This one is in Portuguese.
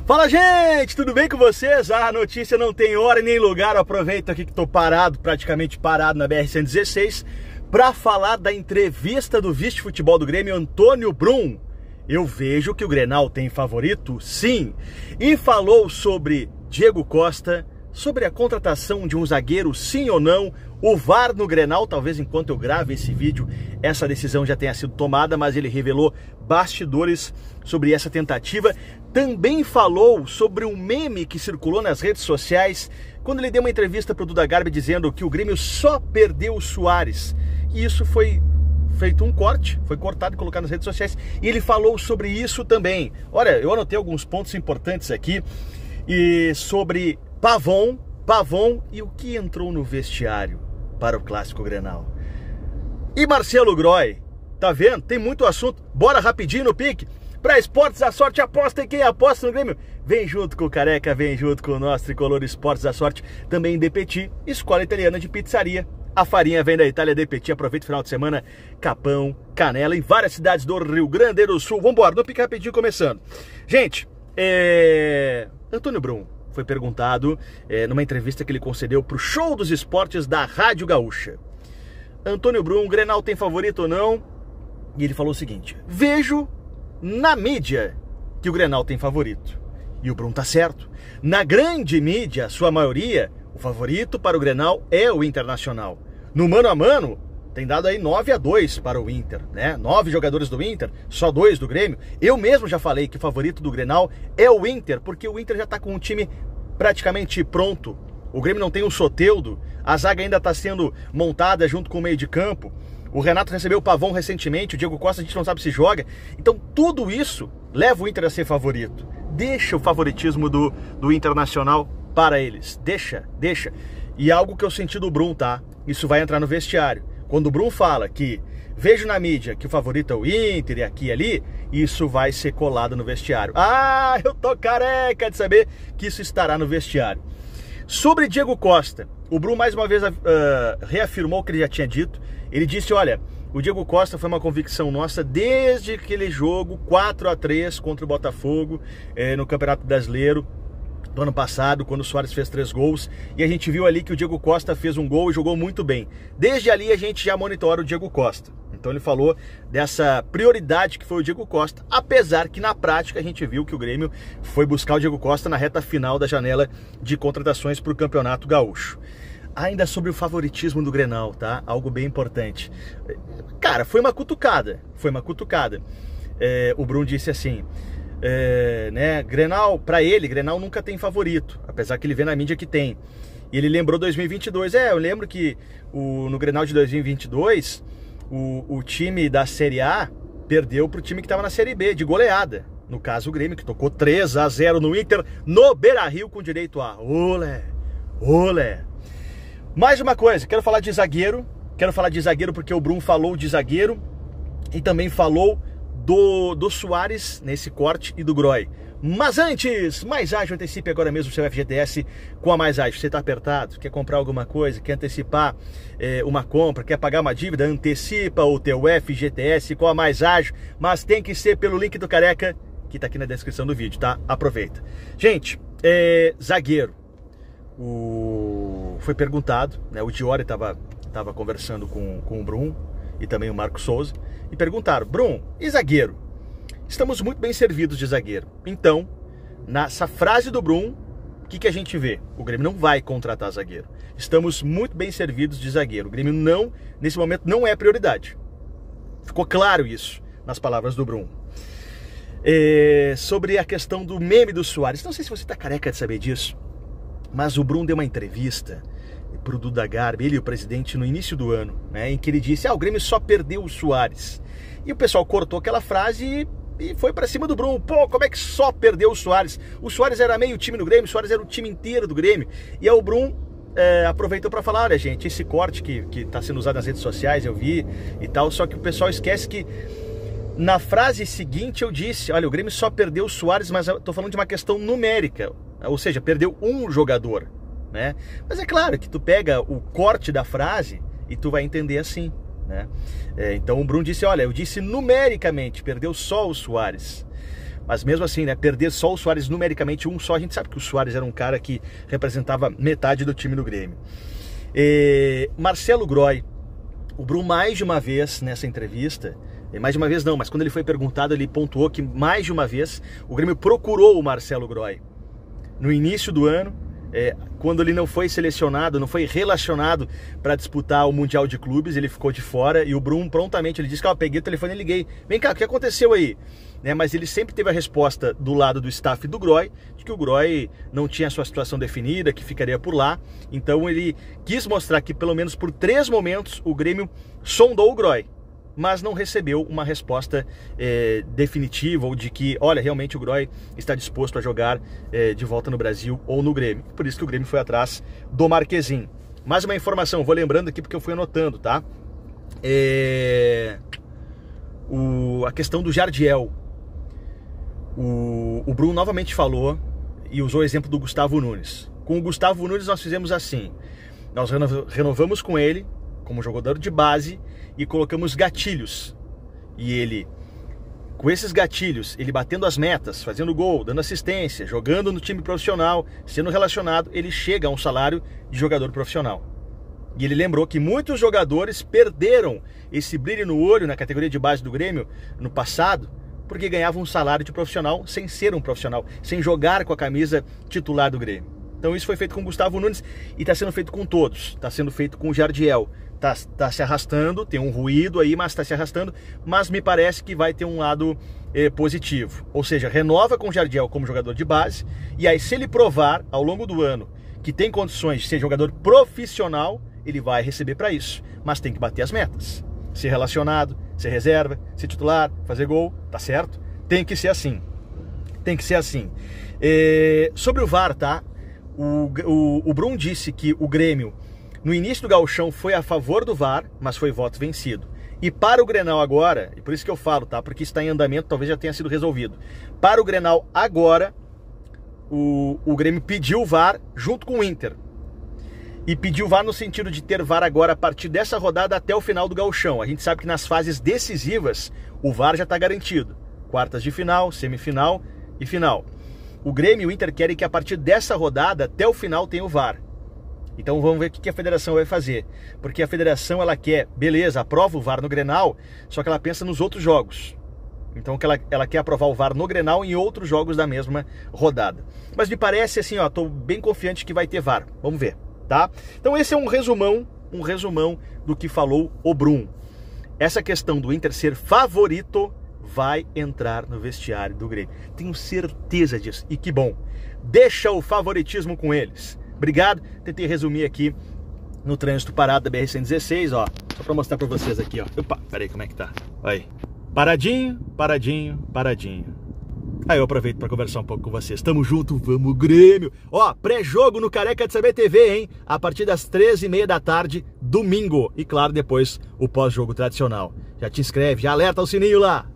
Fala, gente, tudo bem com vocês? A notícia não tem hora e nem lugar. Eu aproveito aqui que tô parado, praticamente parado na BR-116, para falar da entrevista do vice-futebol do Grêmio, Antônio Brum. Eu vejo que o Grenal tem favorito, sim. E falou sobre Diego Costa, sobre a contratação de um zagueiro, sim ou não, o VAR no Grenal. Talvez enquanto eu grave esse vídeo, essa decisão já tenha sido tomada, mas ele revelou bastidores sobre essa tentativa. Também falou sobre um meme que circulou nas redes sociais, quando ele deu uma entrevista para o Duda Garbi dizendo que o Grêmio só perdeu o Soares. E isso foi feito um corte, foi cortado e colocado nas redes sociais. E ele falou sobre isso também. Olha, eu anotei alguns pontos importantes aqui. E sobre Pavon e o que entrou no vestiário para o Clássico Grenal. E Marcelo Groy, tá vendo? Tem muito assunto. Bora rapidinho no pique. Para Esportes da Sorte, aposta em quem aposta no Grêmio. Vem junto com o Careca, vem junto com o nosso tricolor Esportes da Sorte. Também De Petit, escola italiana de pizzaria. A farinha vem da Itália, De Petit. Aproveita o final de semana, Capão, Canela, em várias cidades do Rio Grande do Sul. Vambora, no pique rapidinho começando. Gente, Antônio Brum foi perguntado numa entrevista que ele concedeu para o Show dos Esportes da Rádio Gaúcha. Antônio Brum, Grenal tem favorito ou não? E ele falou o seguinte: vejo na mídia que o Grenal tem favorito. E o Brum tá certo. Na grande mídia, sua maioria, o favorito para o Grenal é o Internacional. No mano a mano, tem dado aí 9-2 para o Inter, né? 9 jogadores do Inter, só 2 do Grêmio. Eu mesmo já falei que o favorito do Grenal é o Inter, porque o Inter já tá com um time praticamente pronto. O Grêmio não tem um Soteldo, a zaga ainda está sendo montada junto com o meio de campo. O Renato recebeu o Pavon recentemente, o Diego Costa a gente não sabe se joga. Então tudo isso leva o Inter a ser favorito. Deixa o favoritismo do Internacional para eles. Deixa. E algo que eu senti do Brum, tá? Isso vai entrar no vestiário. Quando o Brum fala que vejo na mídia que o favorito é o Inter e aqui e ali, isso vai ser colado no vestiário. Ah, eu tô careca de saber que isso estará no vestiário. Sobre Diego Costa, o Brum mais uma vez reafirmou o que ele já tinha dito. Ele disse, olha, o Diego Costa foi uma convicção nossa desde aquele jogo 4-3 contra o Botafogo no Campeonato Brasileiro do ano passado, quando o Soares fez 3 gols, e a gente viu ali que o Diego Costa fez um gol e jogou muito bem. Desde ali a gente já monitora o Diego Costa. Então ele falou dessa prioridade que foi o Diego Costa, apesar que na prática a gente viu que o Grêmio foi buscar o Diego Costa na reta final da janela de contratações para o Campeonato Gaúcho. Ainda sobre o favoritismo do Grenal, tá? Algo bem importante. Cara, foi uma cutucada. O Brum disse assim, Grenal, pra ele, Grenal nunca tem favorito, apesar que ele vê na mídia que tem. E ele lembrou 2022, eu lembro que no Grenal de 2022, o time da Série A perdeu pro time que estava na Série B, de goleada. No caso o Grêmio, que tocou 3-0 no Inter, no Beira-Rio, com direito a olé. Mais uma coisa, quero falar de zagueiro porque o Brum falou de zagueiro e também falou do Soares nesse corte e do Groy. Mas antes, Mais Ágil, antecipe agora mesmo o seu FGTS com a Mais Ágil. Você está apertado, quer comprar alguma coisa, quer antecipar uma compra, quer pagar uma dívida, antecipa o teu FGTS com a Mais Ágil, mas tem que ser pelo link do Careca, que está aqui na descrição do vídeo, tá? Aproveita. Gente, zagueiro. Foi perguntado, né? O Diori estava conversando com o Brum e também o Marco Souza, e perguntaram, Brum, e zagueiro? Estamos muito bem servidos de zagueiro. Então, nessa frase do Brum, o que a gente vê? O Grêmio não vai contratar zagueiro. Estamos muito bem servidos de zagueiro. O Grêmio nesse momento não é prioridade. Ficou claro isso nas palavras do Brum. Sobre a questão do meme do Soares, não sei se você está careca de saber disso, mas o Brum deu uma entrevista pro Duda Garbi, ele e o presidente, no início do ano, né, em que ele disse, o Grêmio só perdeu o Soares. E o pessoal cortou aquela frase e foi pra cima do Brum. Pô, como é que só perdeu o Soares? O Soares era meio time do Grêmio, o Soares era o time inteiro do Grêmio. E aí o Brum aproveitou para falar, olha gente, esse corte que tá sendo usado nas redes sociais, eu vi e tal, só que o pessoal esquece que na frase seguinte eu disse, olha, o Grêmio só perdeu o Soares, mas eu tô falando de uma questão numérica, ou seja, perdeu um jogador, né? Mas é claro que tu pega o corte da frase e tu vai entender assim, né? Então o Brum disse, olha, eu disse numericamente, perdeu só o Soares. Mas mesmo assim, né, perder só o Soares numericamente, um só, a gente sabe que o Soares era um cara que representava metade do time do Grêmio. Marcelo Groy, o Brum mais de uma vez nessa entrevista, mais de uma vez não, mas quando ele foi perguntado, ele pontuou que mais de uma vez o Grêmio procurou o Marcelo Groy. No início do ano, quando ele não foi selecionado, não foi relacionado para disputar o Mundial de Clubes, ele ficou de fora e o Brum prontamente, ele disse que eu peguei o telefone e liguei. Vem cá, o que aconteceu aí? Mas ele sempre teve a resposta do lado do staff do Groy, de que o Groy não tinha a sua situação definida, que ficaria por lá. Então ele quis mostrar que pelo menos por 3 momentos o Grêmio sondou o Groy, mas não recebeu uma resposta definitiva ou de que, olha, realmente o Groy está disposto a jogar de volta no Brasil ou no Grêmio. Por isso que o Grêmio foi atrás do Marquezin. Mais uma informação, vou lembrando aqui porque eu fui anotando, tá? A questão do Jardiel. O Brum novamente falou e usou o exemplo do Gustavo Nunes. Com o Gustavo Nunes nós fizemos assim, nós renovamos com ele como jogador de base e colocamos gatilhos. E ele, com esses gatilhos, ele batendo as metas, fazendo gol, dando assistência, jogando no time profissional, sendo relacionado, ele chega a um salário de jogador profissional. E ele lembrou que muitos jogadores perderam esse brilho no olho na categoria de base do Grêmio no passado, porque ganhavam um salário de profissional sem ser um profissional, sem jogar com a camisa titular do Grêmio. Então isso foi feito com o Gustavo Nunes e está sendo feito com todos. Está sendo feito com o Jardiel. Tá se arrastando, tem um ruído aí, mas está se arrastando, mas me parece que vai ter um lado positivo. Ou seja, renova com o Jardiel como jogador de base, e aí se ele provar ao longo do ano que tem condições de ser jogador profissional, ele vai receber para isso, mas tem que bater as metas. Ser relacionado, ser reserva, ser titular, fazer gol, tá certo? Tem que ser assim. Tem que ser assim. Sobre o VAR, tá? O Brum disse que o Grêmio, no início do Gauchão, foi a favor do VAR, mas foi voto vencido. E para o Grenal agora, e por isso que eu falo, tá? Porque está em andamento, talvez já tenha sido resolvido. Para o Grenal agora, o Grêmio pediu o VAR junto com o Inter. E pediu VAR no sentido de ter VAR agora a partir dessa rodada até o final do Gauchão. A gente sabe que nas fases decisivas, o VAR já está garantido. Quartas de final, semifinal e final. O Grêmio e o Inter querem que a partir dessa rodada, até o final, tenha o VAR. Então vamos ver o que a federação vai fazer. Porque a federação, ela quer, beleza, aprova o VAR no Grenal, só que ela pensa nos outros jogos. Então ela quer aprovar o VAR no Grenal e em outros jogos da mesma rodada. Mas me parece assim, ó, tô bem confiante que vai ter VAR. Vamos ver, tá? Então esse é um resumão do que falou o Brum. Essa questão do Inter ser favorito vai entrar no vestiário do Grêmio. Tenho certeza disso. E que bom. Deixa o favoritismo com eles. Obrigado, tentei resumir aqui no trânsito parado da BR-116, ó, só para mostrar para vocês aqui, ó. Opa, peraí, como é que tá? Aí, paradinho, paradinho, paradinho. Aí eu aproveito para conversar um pouco com vocês. Tamo junto, vamos Grêmio! Ó, pré-jogo no Careca de Saber TV, hein? A partir das 13h30 da tarde, domingo. E claro, depois o pós-jogo tradicional. Já te inscreve, já alerta o sininho lá!